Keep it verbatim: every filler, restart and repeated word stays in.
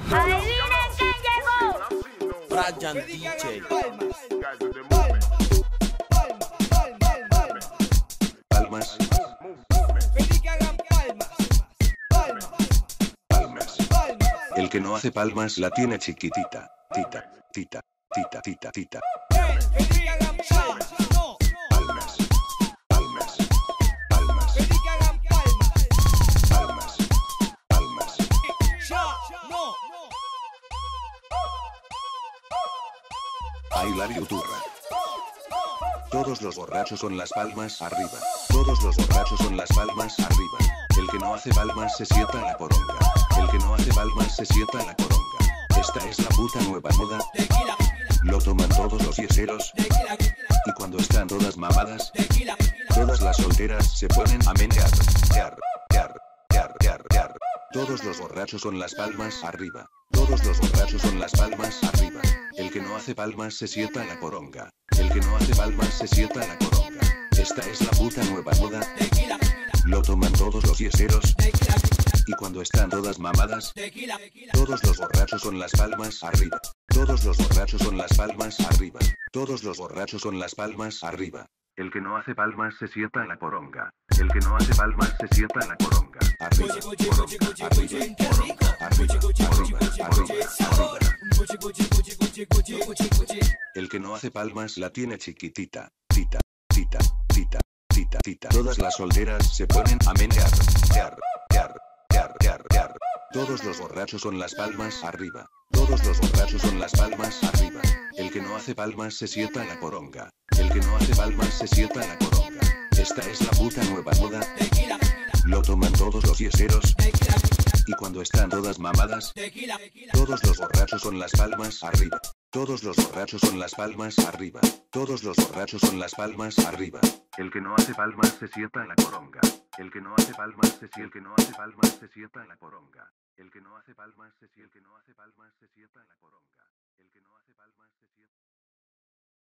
Adivinen quién llegó. Brian D J. Palmas. Palmas. El que no hace palmas la tiene chiquitita. Tita, tita, tita, tita, tita. Palmas. Palmas. Palmas. Palmas. Palmas. I love you turra. Todos los borrachos son las palmas arriba. Todos los borrachos son las palmas arriba. El que no hace palmas se sienta en la poronga. El que no hace palmas se sienta en la poronga. Esta es la puta nueva moda. Lo toman todos los yeseros. Y cuando están todas mamadas, todas las solteras se ponen a menear. Tear, tear, tear, tear, tear. Todos los borrachos son las palmas arriba. Todos los borrachos son las palmas arriba. El que no hace palmas se sienta en la poronga. El que no hace palmas se sienta en la poronga. Esta es la puta nueva moda. Lo toman todos los yeseros. Y cuando están todas mamadas, todos los borrachos son las palmas arriba. Todos los borrachos son las palmas arriba. Todos los borrachos son las palmas arriba. El que no hace palmas se sienta en la poronga. El que no hace palmas se sienta en la poronga. Arriba, poronga, arriba, poronga, arriba, arriba, arriba, arriba. El que no hace palmas la tiene chiquitita. Tita, tita, tita, tita, tita. Todas las solteras se ponen a menear. Tear, tear, tear, tear, tear. Todos los borrachos son las palmas arriba. Todos los borrachos son las palmas arriba. El que no hace palmas se sienta en la poronga. El que no hace palmas se sienta en la poronga. Esta es la puta nueva moda. Lo toman todos los yeseros. Y cuando están todas mamadas, todos los borrachos son las palmas arriba. Todos los borrachos son las palmas arriba. Todos los borrachos son las palmas arriba. El que no hace palmas se sienta en la poronga. El que no hace palmas se sienta, el que no hace palmas se sienta en la poronga. El que no hace palmas se sienta, el que no hace palmas se sienta en la poronga. El que no hace palmas se sienta.